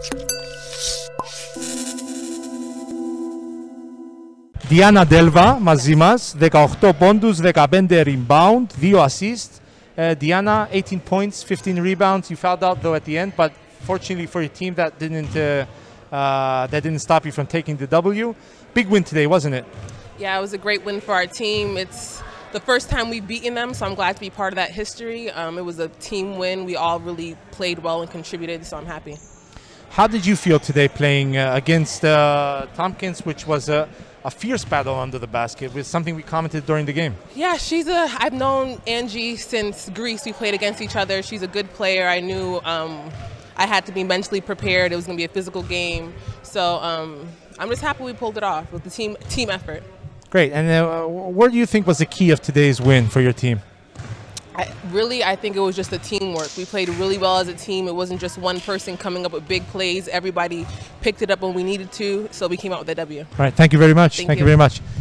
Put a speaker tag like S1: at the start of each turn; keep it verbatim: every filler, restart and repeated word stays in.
S1: Diana Delva μαζί μας, δεκαοκτώ πόντους, δεκαπέντε rebound, δύο assist. Uh, Diana, eighteen points, fifteen rebounds. You fouled out though at the end, but fortunately for your team, that didn't uh, uh, that didn't stop you from taking the W. Big win today, wasn't it?
S2: Yeah, it was a great win for our team. It's the first time we've beaten them, so I'm glad to be part of that history. Um, it was a team win. We all really played well and contributed, so I'm happy.
S1: How did you feel today playing uh, against uh, Tompkins, which was a a fierce battle under the basket, with something we commented during the game?
S2: Yeah, she's a, I've known Angie since Greece. We played against each other. She's a good player. I knew um, I had to be mentally prepared. It was going to be a physical game. So um, I'm just happy we pulled it off with the team team effort.
S1: Great. And uh, what do you think was the key of today's win for your team?
S2: I, really, I think it was just the teamwork. We played really well as a team. It wasn't just one person coming up with big plays. Everybody picked it up when we needed to, so we came out with a W.
S1: All right. Thank you very much.
S2: Thank
S1: Thank
S2: you.
S1: you very much.